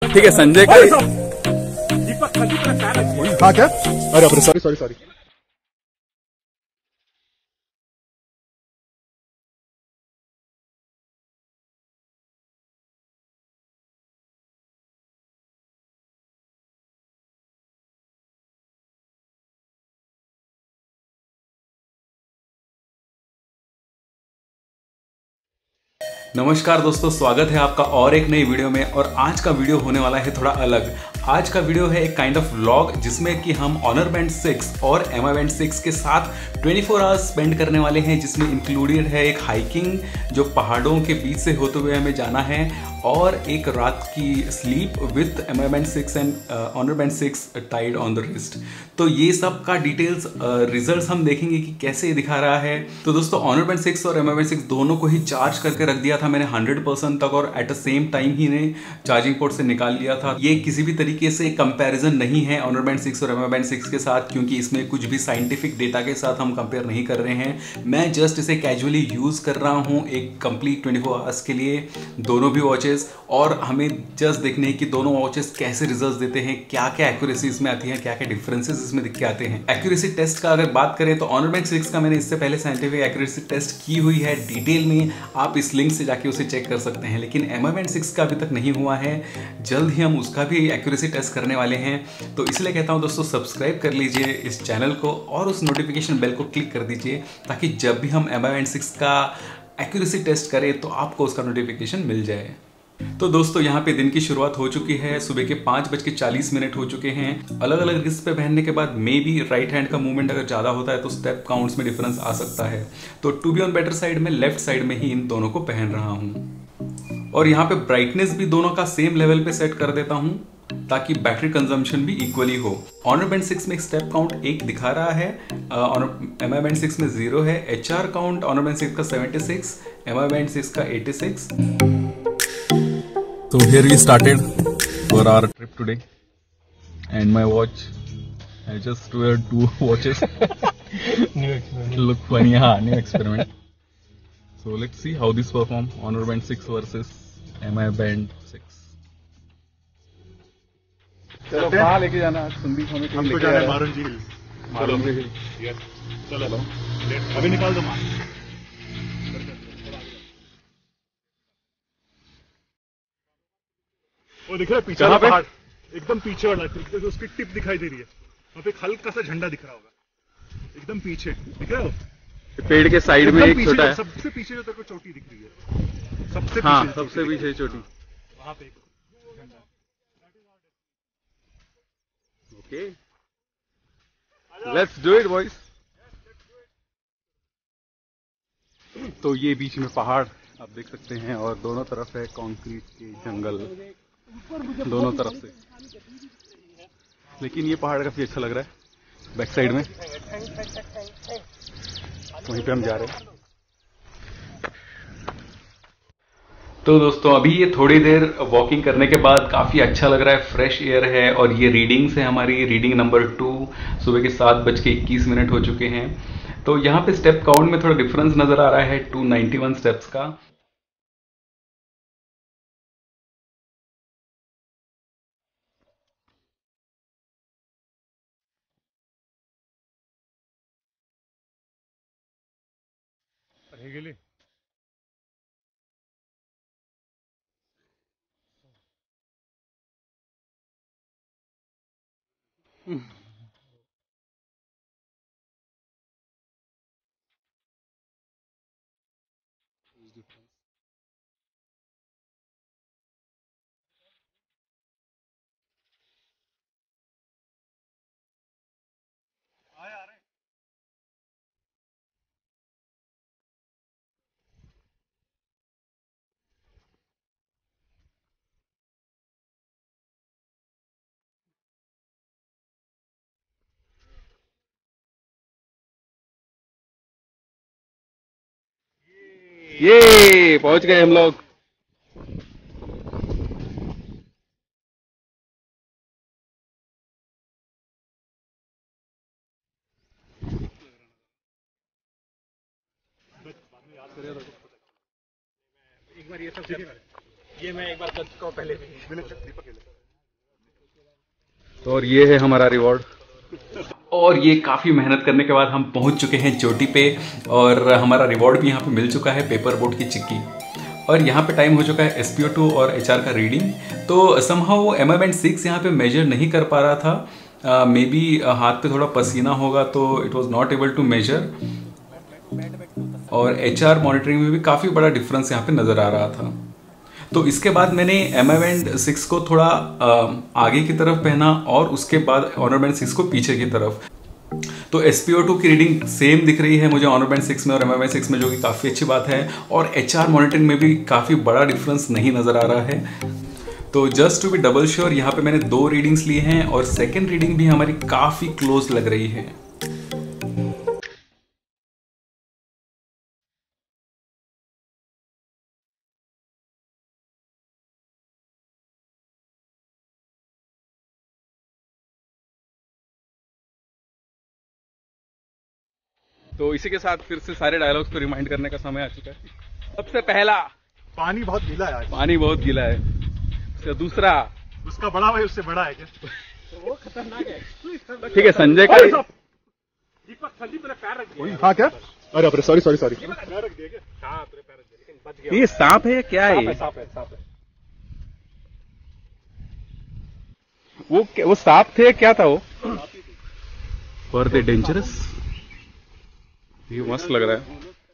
ठीक है संजय का हाँ क्या? अरे सॉरी सॉरी सॉरी। नमस्कार दोस्तों, स्वागत है आपका और एक नई वीडियो में। और आज का वीडियो होने वाला है थोड़ा अलग। आज का वीडियो है एक काइंड ऑफ व्लॉग जिसमें कि हम ऑनर बैंड 6 और एमआई बैंड 6 के साथ 24 आवर्स स्पेंड करने वाले हैं, जिसमें इंक्लूडेड है एक हाइकिंग जो पहाड़ों के बीच से होते हुए हमें जाना है, और एक रात की sleep with Mi band 6 and Honor band 6 tied on the wrist. तो ये सब का डिटेल्स रिजल्ट्स हम देखेंगे कि कैसे दिखा रहा है। तो दोस्तों ऑनर बैंड 6 और एमआई बैंड 6 दोनों को ही चार्ज करके रख दिया था मैंने 100% तक, और एट द सेम टाइम ही ने चार्जिंग पोर्ट से निकाल लिया था। ये किसी भी तरीके से कंपैरिजन नहीं है ऑनर बैंड 6 और एमआई बैंड 6 के साथ, क्योंकि इसमें कुछ भी साइंटिफिक डेटा के साथ हम कंपेयर नहीं कर रहे हैं। मैं जस्ट इसे कैजुअली यूज कर रहा हूँ एक कंप्लीट 24 आवर्स के लिए दोनों भी वॉचेस, और हमें जस्ट देखने हैं कि दोनों वॉचेस कैसे रिजल्ट्स देते हैं, क्या क्या एक्यूरेसी इसमें आती है, क्या क्या डिफरेंसेस इसमें दिख के आते हैं। एक्यूरेसी टेस्ट का अगर बात करें तो ऑनर बैंड 6 का मैंने इससे पहले साइंटिफिक एक्यूरेसी टेस्ट की हुई है डिटेल में, आप इस लिंक से जाके उसे चेक कर सकते हैं। लेकिन एमआई बैंड 6 का अभी तक नहीं हुआ है, जल्द ही हम उसका भी एक्यूरेसी टेस्ट करने वाले हैं। तो इसलिए कहता हूं दोस्तों, सब्सक्राइब कर लीजिए इस चैनल को और उस नोटिफिकेशन बेल को क्लिक कर दीजिए, ताकि जब भी हम एमआई बैंड 6 का एक्यूरेसी टेस्ट करें तो आपको उसका नोटिफिकेशन मिल जाए। तो दोस्तों यहाँ पे दिन की शुरुआत हो चुकी है, सुबह के 5:40 हो चुके हैं। अलग अलग रिस्ट पे पहनने के बाद मे बी राइट हैंड का मूवमेंट अगर ज़्यादा होता है तो स्टेप काउंट्स में डिफरेंस आ सकता है। तो to be on better side में लेफ्ट साइड में ही इन दोनों को पहन रहा हूँ, और यहाँ पे ब्राइटनेस भी दोनों का सेम लेवल पे सेट कर देता हूँ ताकि बैटरी कंजम्पशन भी इक्वली हो। ऑनर बैंड 6 में स्टेप काउंट 1 दिखा रहा है, एमआई बैंड 6 में 0 है। एचआर काउंट ऑनर बैंड 6 का 76, एमआई बैंड 6 का 86। So here we started for our trip today, and my watch, I just wear 2 watches. New experiment. Look funny, हाँ, new experiment. So let's see how this perform, Honor Band 6 versus MI Band 6. चलो कहाँ लेके जाना है संदीप, हमें कहीं लेके जाना है मारून जी हिल। मालूम है। यस चलो अभी निकाल दो मार। वो दिख रहा है पीछे वाला पहाड़, एकदम पीछे वाला, उसकी टिप दिखाई दे रही है, वहाँ पे एक हल्का सा झंडा दिख रहा होगा एकदम पीछे, दिख रहा है पेड़ के साइड में एक छोटा है, सबसे पीछे जो तेरे को चोटी दिख रही है, सबसे हाँ पीछे, सबसे पीछे चोटी, वहाँ पे झंडा। Okay let's do it boys. तो ये बीच में पहाड़ आप देख सकते हैं, और दोनों तरफ है कंक्रीट के जंगल दोनों तरफ से, लेकिन ये पहाड़ काफी अच्छा लग रहा है बैक साइड में, वहीं पे हम जा रहे हैं। तो दोस्तों अभी ये थोड़ी देर वॉकिंग करने के बाद काफी अच्छा लग रहा है, फ्रेश एयर है, और ये रीडिंग्स है हमारी रीडिंग नंबर 2, सुबह के 7:21 हो चुके हैं। तो यहाँ पे स्टेप काउंट में थोड़ा डिफरेंस नजर आ रहा है 291 स्टेप्स का। ये पहुंच गए हम लोग। एक बार ये सब ये मैं एक बार कर चुका हूँ पहले भी। तो और ये है हमारा रिवॉर्ड। और ये काफ़ी मेहनत करने के बाद हम पहुंच चुके हैं चोटी पे और हमारा रिवॉर्ड भी यहाँ पे मिल चुका है, पेपर बोट की चिक्की। और यहाँ पे टाइम हो चुका है SPO2 और HR का रीडिंग। तो समहाउ MI Band 6 यहाँ पे मेजर नहीं कर पा रहा था, मे बी हाथ पे थोड़ा पसीना होगा तो it was not able to measure. और HR मॉनिटरिंग में भी काफ़ी बड़ा डिफरेंस यहाँ पे नज़र आ रहा था। तो इसके बाद मैंने MI Band 6 को थोड़ा आगे की तरफ पहना और उसके बाद Honor Band 6 को पीछे की तरफ। तो SPO2 की रीडिंग सेम दिख रही है मुझे Honor Band 6 में और MI Band 6 में, जो कि काफ़ी अच्छी बात है। और HR मॉनिटरिंग में भी काफ़ी बड़ा डिफरेंस नहीं नज़र आ रहा है। तो just to be double sure यहाँ पे मैंने 2 रीडिंग्स लिए हैं और सेकेंड रीडिंग भी हमारी काफ़ी क्लोज लग रही है। तो इसी के साथ फिर से सारे डायलॉग्स को रिमाइंड करने का समय आ चुका है। सबसे पहला, पानी बहुत गीला है आज। पानी बहुत गीला है। उसका दूसरा, उसका बड़ा भाई उससे बड़ा है क्या? वो खतरनाक है। ठीक है संजय का। हाँ क्या? अरे अपने सॉरी पैर रख दिया क्या? हाँ तेरे पैर रख दिए, लेकिन बच गया। ये सांप है क्या है? सांप है। वो सांप थे, क्या था वो? Were they dangerous? ये मस्त लग रहा है।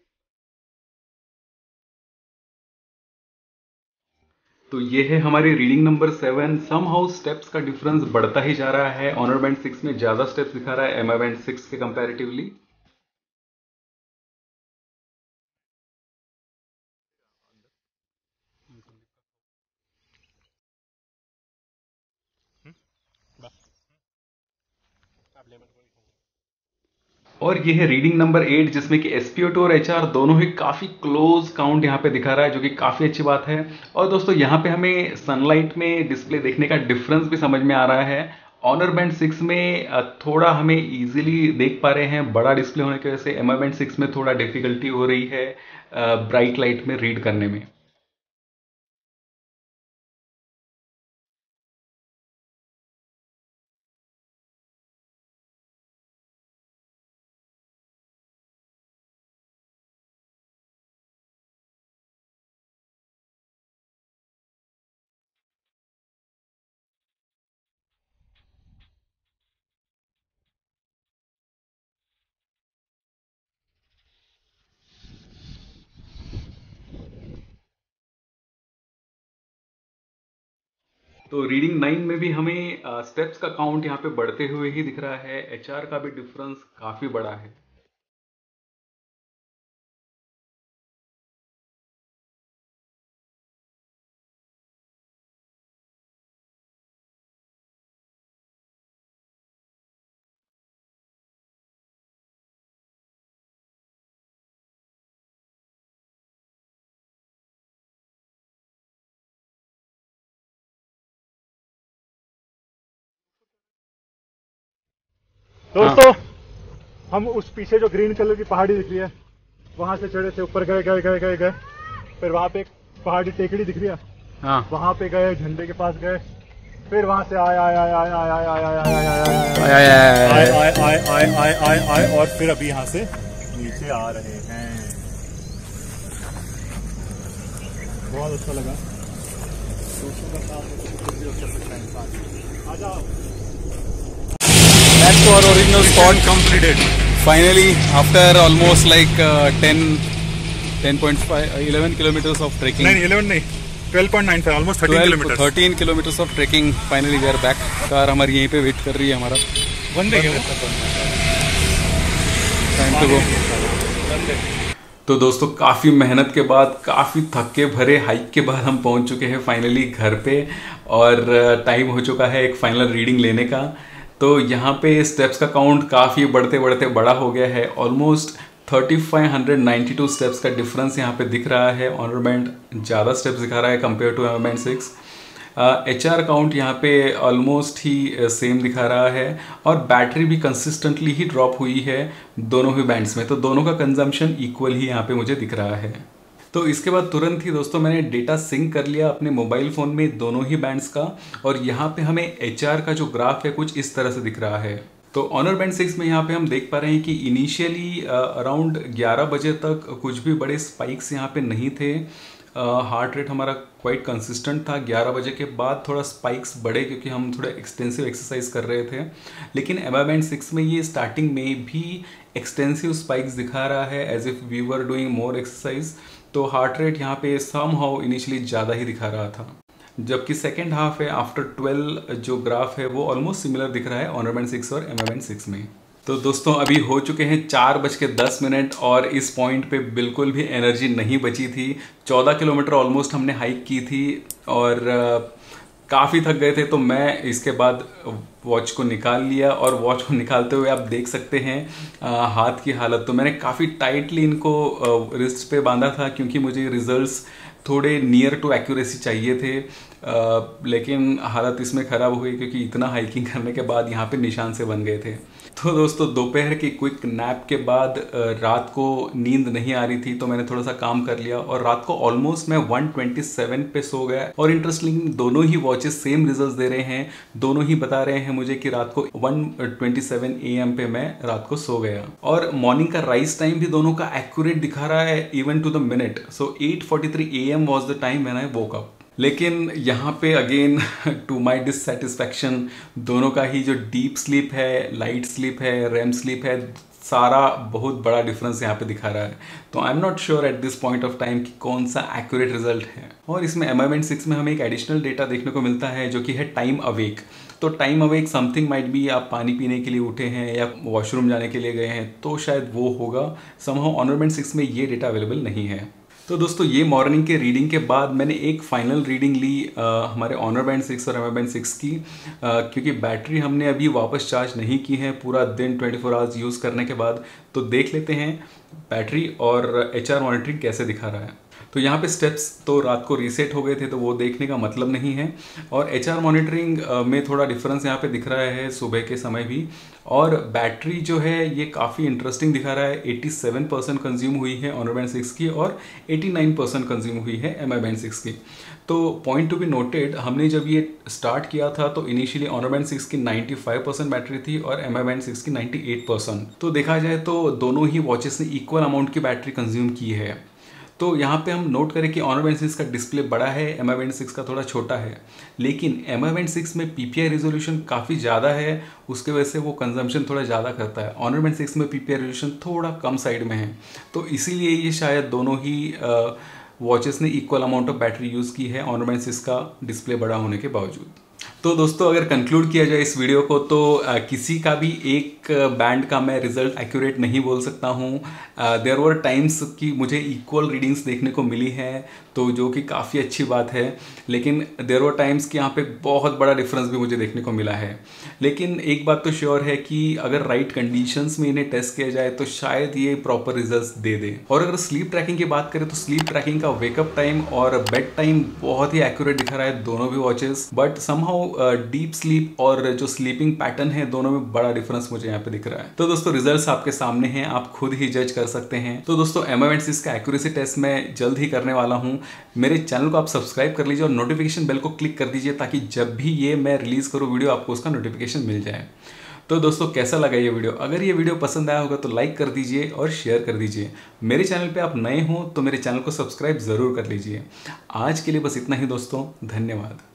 तो ये है हमारी रीडिंग नंबर 7। समहाउ स्टेप्स का डिफरेंस बढ़ता ही जा रहा है। Honor Band 6 में ज्यादा स्टेप्स दिखा रहा है MI Band 6 के कंपैरेटिवली। और ये है रीडिंग नंबर 8 जिसमें कि SPO2 और HR दोनों ही काफ़ी क्लोज काउंट यहाँ पे दिखा रहा है, जो कि काफ़ी अच्छी बात है। और दोस्तों यहाँ पे हमें सनलाइट में डिस्प्ले देखने का डिफरेंस भी समझ में आ रहा है। Honor Band 6 में थोड़ा हमें इजीली देख पा रहे हैं, बड़ा डिस्प्ले होने की वजह से MI Band 6 में थोड़ा डिफिकल्टी हो रही है ब्राइट लाइट में रीड करने में। तो रीडिंग 9 में भी हमें स्टेप्स का काउंट यहाँ पे बढ़ते हुए ही दिख रहा है। HR का भी डिफरेंस काफ़ी बड़ा है। दोस्तों हम उस पीछे जो ग्रीन कलर की पहाड़ी दिख रही है वहां से चढ़े थे, ऊपर गए, फिर वहां पे एक पहाड़ी टेकड़ी दिख रही है, हाँ वहां पे गए, झंडे के पास गए, फिर वहां से आए और फिर अभी यहाँ से नीचे आ रहे हैं। बहुत अच्छा लगा। दोस्तों का साथ कुछ भी हो सकता है इंसान। आ जाओ। Back to our original spot completed. Finally, after almost like 11 kilometers of trekking. नहीं 11 नहीं 12.95 almost 13 kilometers. 13 kilometers of trekking. Finally we are back. Car हमारी यहीं पे वेट कर रही है हमारा। बंदे टाइम टू गो। तो दोस्तों काफ़ी मेहनत के बाद, काफ़ी थके भरे हाइक के बाद हम पहुंच चुके हैं फाइनली घर पे और टाइम हो चुका है एक फाइनल रीडिंग लेने का। तो यहाँ पे स्टेप्स का काउंट काफ़ी बढ़ते बढ़ते बड़ा हो गया है। ऑलमोस्ट 3592 स्टेप्स का डिफरेंस यहाँ पे दिख रहा है। Honor Band ज़्यादा स्टेप्स दिखा रहा है compare to MI Band 6। HR count यहाँ पे ऑलमोस्ट ही सेम दिखा रहा है और बैटरी भी कंसिस्टेंटली ही ड्रॉप हुई है दोनों ही बैंड्स में। तो दोनों का कंजम्पशन इक्वल ही यहाँ पे मुझे दिख रहा है। तो इसके बाद तुरंत ही दोस्तों मैंने डेटा सिंक कर लिया अपने मोबाइल फ़ोन में दोनों ही बैंड्स का, और यहाँ पे हमें HR का जो ग्राफ है कुछ इस तरह से दिख रहा है। तो ऑनर बैंड 6 में यहाँ पे हम देख पा रहे हैं कि इनिशियली अराउंड 11 बजे तक कुछ भी बड़े स्पाइक्स यहाँ पे नहीं थे। हार्ट रेट हमारा क्वाइट कंसिस्टेंट था। 11 बजे के बाद थोड़ा स्पाइक्स बढ़े क्योंकि हम थोड़ा एक्सटेंसिव एक्सरसाइज कर रहे थे, लेकिन एमा बैंड 6 में ये स्टार्टिंग में भी एक्सटेंसिव स्पाइक्स दिखा रहा है as if we were doing more exercise. तो हार्ट रेट यहाँ पे समहाउ इनिशियली ज़्यादा ही दिखा रहा था, जबकि सेकेंड हाफ है आफ्टर 12 जो ग्राफ है वो ऑलमोस्ट सिमिलर दिख रहा है ऑनर बैंड 6 और एमा बैंड 6 में। तो दोस्तों अभी हो चुके हैं 4:10 और इस पॉइंट पे बिल्कुल भी एनर्जी नहीं बची थी। 14 किलोमीटर ऑलमोस्ट हमने हाइक की थी और काफ़ी थक गए थे, तो मैं इसके बाद वॉच को निकाल लिया, और वॉच को निकालते हुए आप देख सकते हैं हाथ की हालत। तो मैंने काफ़ी टाइटली इनको रिस्ट पे बांधा था क्योंकि मुझे रिजल्ट्स थोड़े नियर टू एक्यूरेसी चाहिए थे, लेकिन हालत इसमें ख़राब हो गई क्योंकि इतना हाइकिंग करने के बाद यहाँ पे निशान से बन गए थे। तो दोस्तों दोपहर की क्विक नैप के बाद रात को नींद नहीं आ रही थी, तो मैंने थोड़ा सा काम कर लिया और रात को ऑलमोस्ट मैं 127 पे सो गया। और इंटरेस्टिंग दोनों ही वॉचेस सेम रिजल्ट्स दे रहे हैं, दोनों ही बता रहे हैं मुझे कि रात को 1:27 AM पे मैं रात को सो गया। और मॉर्निंग का राइज टाइम भी दोनों का एक्यूरेट दिखा रहा है even to the minute. So 8:43 AM was the time when I woke up. लेकिन यहाँ पे अगेन टू माई डिससेटिस्फैक्शन दोनों का ही जो डीप स्लीप है, लाइट स्लीप है, रेम स्लीप है, सारा बहुत बड़ा डिफरेंस यहाँ पे दिखा रहा है। तो I am not sure at this point of time कि कौन सा एक्यूरेट रिजल्ट है। और इसमें एमा बैंड 6 में हमें एक एडिशनल डेटा देखने को मिलता है जो कि है टाइम अवेक। तो time awake something might be आप पानी पीने के लिए उठे हैं या वॉशरूम जाने के लिए गए हैं, तो शायद वो होगा। समहाउ ऑनर बैंड 6 में ये डेटा अवेलेबल नहीं है। तो दोस्तों ये मॉर्निंग के रीडिंग के बाद मैंने एक फाइनल रीडिंग ली हमारे ऑनर बैंड 6 और एमा बैंड 6 की, क्योंकि बैटरी हमने अभी वापस चार्ज नहीं की है पूरा दिन 24 आवर्स यूज़ करने के बाद। तो देख लेते हैं बैटरी और HR मॉनिटरिंग कैसे दिखा रहा है। तो यहाँ पे स्टेप्स तो रात को रीसेट हो गए थे, तो वो देखने का मतलब नहीं है। और HR मॉनिटरिंग में थोड़ा डिफरेंस यहाँ पे दिख रहा है सुबह के समय भी। और बैटरी जो है ये काफ़ी इंटरेस्टिंग दिखा रहा है। 87% कंज्यूम हुई है ऑनर बैंड 6 की और 89% कंज्यूम हुई है एमा बैंड 6 की। तो पॉइंट टू बी नोटेड, हमने जब ये स्टार्ट किया था तो इनिशियली ऑनर बैंड 6 की 95% बैटरी थी और एमा बैंड 6 की 98%। तो देखा जाए तो दोनों ही वॉचेस ने इक्वल अमाउंट की बैटरी कंज्यूम की है। तो यहाँ पे हम नोट करें कि ऑनर बैंड 6 का डिस्प्ले बड़ा है, एमा बैंड 6 का थोड़ा छोटा है, लेकिन एमा बैंड 6 में PPI रेजोल्यूशन काफ़ी ज़्यादा है, उसके वजह से वो कंजम्पशन थोड़ा ज़्यादा करता है। ऑनर बैंड 6 में PPI रेजोल्यूशन थोड़ा कम साइड में है, तो इसीलिए ये शायद दोनों ही वॉचेस ने equal amount of battery use की है ऑनर बैंड 6 का डिस्प्ले बड़ा होने के बावजूद। तो दोस्तों अगर कंक्लूड किया जाए इस वीडियो को, तो किसी का भी एक बैंड का मैं रिजल्ट एक्यूरेट नहीं बोल सकता हूँ। देयर वर टाइम्स कि मुझे इक्वल रीडिंग्स देखने को मिली है, तो जो कि काफ़ी अच्छी बात है, लेकिन देयर वर टाइम्स कि यहाँ पे बहुत बड़ा डिफरेंस भी मुझे देखने को मिला है। लेकिन एक बात तो श्योर है कि अगर राइट कंडीशंस में इन्हें टेस्ट किया जाए तो शायद ये प्रॉपर रिजल्ट्स दे दे। और अगर स्लीप ट्रैकिंग की बात करें तो स्लीप ट्रैकिंग का वेकअप टाइम और बेड टाइम बहुत ही एक्यूरेट दिखा रहा है दोनों भी watches, but somehow deep sleep और जो स्लीपिंग पैटर्न है दोनों में बड़ा डिफरेंस मुझे यहाँ पे दिख रहा है। तो दोस्तों रिजल्ट्स आपके सामने हैं, आप खुद ही जज कर सकते हैं। तो दोस्तों एमा बैंड 6 का एक्यूरेसी टेस्ट मैं जल्द ही करने वाला हूँ। मेरे चैनल को आप सब्सक्राइब कर लीजिए और नोटिफिकेशन बेल को क्लिक कर दीजिए ताकि जब भी ये मैं रिलीज करूँ वीडियो आपको उसका नोटिफिकेशन मिल जाए। तो दोस्तों कैसा लगा ये वीडियो? अगर ये वीडियो पसंद आया होगा तो लाइक कर दीजिए और शेयर कर दीजिए। मेरे चैनल पे आप नए हो तो मेरे चैनल को सब्सक्राइब ज़रूर कर लीजिए। आज के लिए बस इतना ही दोस्तों, धन्यवाद।